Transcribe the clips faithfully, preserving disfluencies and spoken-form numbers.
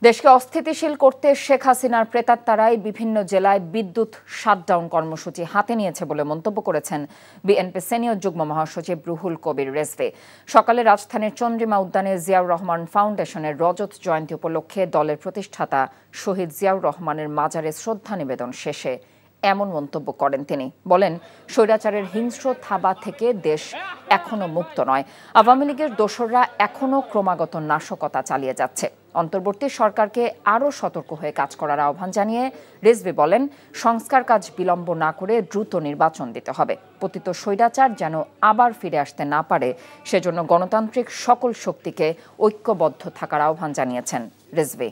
দেশকে অস্থিতিশীল করতে শেখ হাসিনার প্রেতাত্মারাই বিভিন্ন জেলায় বিদ্যুৎ শাটডাউন কর্মসূচি হাতে নিয়েছে বলে মন্তব্য করেছেন বিএনপি সিনিয়র যুগ্ম মহাসচিব রুহুল কবির রেজভী। সকালে রাজধানীর চন্দ্রিমা উদ্যানে জিয়াউর রহমান ফাউন্ডেশনের রজত জয়ন্তী উপলক্ষে দলের প্রতিষ্ঠাতা শহীদ জিয়াউর রহমানের মাজারে শ্রদ্ধা নিবেদন শেষে এমন মন্তব্য করেন তিনি। বলেন, স্বৈরাচারের হিংস্র থাবা থেকে দেশ এখনো মুক্ত নয়। আওয়ামী লীগের দোসররা এখনো ক্রমাগত নাশকতা চালিয়ে যাচ্ছে। অন্তর্বর্তী সরকারকে আরও সতর্ক হয়ে কাজ করার আহ্বান জানিয়ে রেজভী বলেন, সংস্কার কাজ বিলম্ব না করে দ্রুত নির্বাচন দিতে হবে। পতিত স্বৈরাচার যেন আবার ফিরে আসতে না পারে সেজন্য গণতান্ত্রিক সকল শক্তিকে ঐক্যবদ্ধ থাকার আহ্বান জানিয়েছেন রেজভী।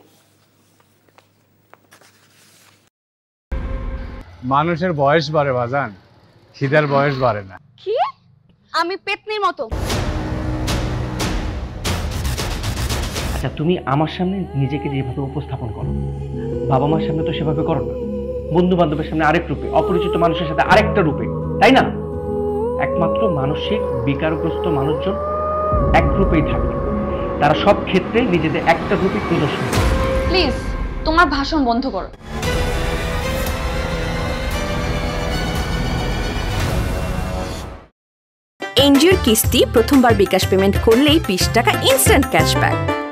মানুষের বয়স বাড়ে বাজান, খিদার বয়স বাড়ে না। কি? আমি পেতনির মতো? আচ্ছা, তুমি আমার সামনে নিজেকে যেভাবে উপস্থাপন করো, বাবা মার সামনে তো সেভাবে করো না। বন্ধু বান্ধবের সামনে আরেক রূপে, অপরিচিত মানুষের সাথে আরেকটা রূপে, তাই না? একমাত্র মানসিক বিকারগ্রস্ত মানুষজন এক রূপেই থাকে। তারা সব ক্ষেত্রে নিজেদের একটা রূপে প্রদর্শন করে। প্লিজ তোমার ভাষণ বন্ধ করো। এনজিওর কিস্তি প্রথমবার বিকাশ পেমেন্ট করলেই বিশ টাকা ইনস্ট্যান্ট ক্যাশব্যাক।